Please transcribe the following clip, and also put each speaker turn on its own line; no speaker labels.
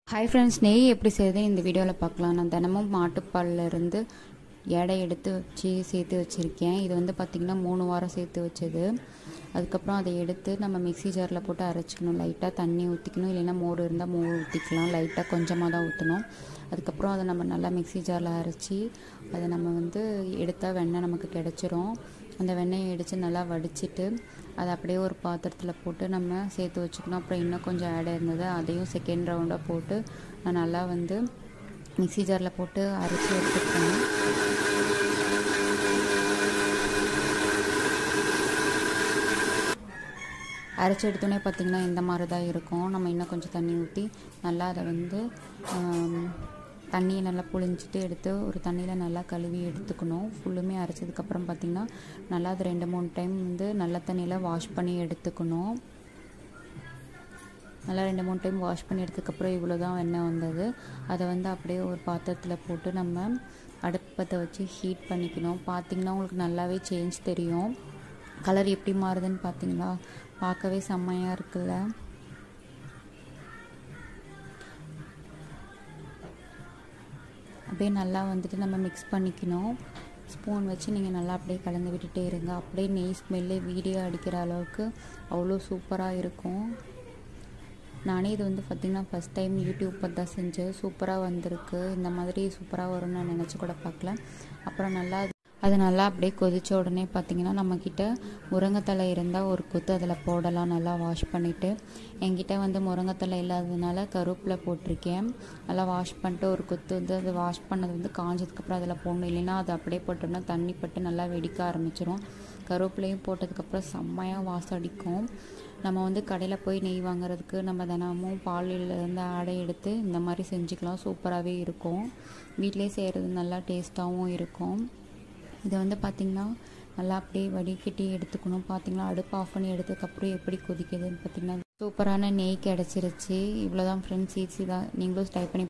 Hi friends, நெய் எப்படி செய்யுது இந்த வீடியோவில் பார்க்கலாம். நான் தினமும் மாட்டுப்பாலில் இருந்து எடை எடுத்து சேர்த்து வச்சுருக்கேன். இது வந்து பார்த்திங்கன்னா 3 வாரம் சேர்த்து வச்சது. அதுக்கப்புறம் அதை எடுத்து நம்ம மிக்ஸி ஜாரில் போட்டு அரைச்சிக்கணும். லைட்டாக தண்ணி ஊற்றிக்கணும், இல்லைன்னா மோர் இருந்தால் மோர் ஊற்றிக்கலாம். லைட்டாக கொஞ்சமாக தான் ஊற்றணும். அதுக்கப்புறம் அதை நம்ம நல்லா மிக்ஸி ஜாரில் அரைச்சி அதை நம்ம வந்து எடுத்தால் வெண்ணெய் நமக்கு கிடச்சிரும். அந்த வெண்ணெயை எடுத்து நல்லா வடிச்சிட்டு அதை அப்படியே ஒரு பாத்திரத்தில் போட்டு நம்ம சேர்த்து வச்சுக்கணும். அப்புறம் இன்னும் கொஞ்சம் ஆட் இருந்தது, அதையும் செகண்ட் ரவுண்டாக போட்டு நான் நல்லா வந்து மிக்ஸி ஜாரில் போட்டு அரைச்சி எடுத்துக்கிட்டேன். அரைச்சி எடுத்தோடனே பார்த்திங்கன்னா இந்த மாதிரி தான் இருக்கும். நம்ம இன்னும் கொஞ்சம் தண்ணி ஊற்றி நல்லா அதை வந்து தண்ணியை நல்லா புழிஞ்சிட்டு எடுத்து ஒரு தண்ணியில் நல்லா கழுவி எடுத்துக்கணும். ஃபுல்லுமே அரைச்சதுக்கப்புறம் பார்த்திங்கன்னா நல்லா அது 2-3 டைம் வந்து நல்ல தண்ணியில் வாஷ் பண்ணி எடுத்துக்கணும். நல்லா 2-3 டைம் வாஷ் பண்ணி எடுத்ததுக்கப்புறம் இவ்வளோ தான் வெண்ணெய் வந்தது. அதை வந்து அப்படியே ஒரு பாத்திரத்தில் போட்டு நம்ம அடுப்பத்தை வச்சு ஹீட் பண்ணிக்கணும். பார்த்திங்கன்னா உங்களுக்கு நல்லாவே சேஞ்ச் தெரியும். கலர் எப்படி மாறுதுன்னு பார்த்தீங்களா? பார்க்கவே செம்மையாக இருக்குல்ல. அப்படியே நல்லா வந்துட்டு நம்ம மிக்ஸ் பண்ணிக்கணும். ஸ்பூன் வச்சு நீங்கள் நல்லா அப்படியே கலந்து விட்டுட்டே இருங்க. அப்படியே நெய் ஸ்மெல்லே வீடியோ அடிக்கிற அளவுக்கு அவ்வளோ சூப்பராக இருக்கும். நானே இது வந்து பார்த்திங்கன்னா ஃபஸ்ட் டைம் யூடியூப் பார்த்து தான் செஞ்சேன். சூப்பராக வந்திருக்கு. இந்த மாதிரி சூப்பராக வரும்னு நான் நினச்சி கூட பார்க்கல. அப்புறம் அது நல்லா அப்படியே கொதித்த உடனே பார்த்திங்கன்னா நம்மக்கிட்ட முருங்கைத்தலை இருந்தால் ஒரு கொத்து அதில் போடலாம். நல்லா வாஷ் பண்ணிவிட்டு, என்கிட்ட வந்து முருங்கைத்தலை இல்லாததுனால கருவேப்பிலை போட்டிருக்கேன். நல்லா வாஷ் பண்ணிட்டு ஒரு கொத்து வந்து அது வாஷ் பண்ணது வந்து காஞ்சதுக்கப்புறம் அதில் போடணும். இல்லைன்னா அது அப்படியே போட்டோம்னா தண்ணி பட்டு நல்லா வெடிக்க ஆரம்பிச்சிடும். கருவேப்பிலையும் போட்டதுக்கப்புறம் செம்மையாக வாசம் அடிக்கும். நம்ம வந்து கடையில் போய் நெய் வாங்குறதுக்கு நம்ம தினமும் பாலிலேருந்து ஆடை எடுத்து இந்த மாதிரி செஞ்சுக்கலாம். சூப்பராகவே இருக்கும். வீட்டிலே செய்கிறது நல்லா டேஸ்ட்டாகவும் இருக்கும். இதை வந்து பார்த்திங்கன்னா நல்லா அப்படியே வடிகட்டி எடுத்துக்கணும். பார்த்திங்கன்னா அடுப்பு ஆஃப் பண்ணி எடுத்ததுக்கப்புறம் எப்படி கொதிக்குதுன்னு பார்த்திங்கன்னா சூப்பரான நெய் கிடச்சிருச்சு. இவ்வளோதான் ஃப்ரெண்ட்ஸ், ஈஸி தான். நீங்களும் ட்ரை பண்ணி